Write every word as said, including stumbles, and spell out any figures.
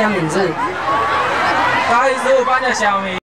叫名字？八一十五班的小明。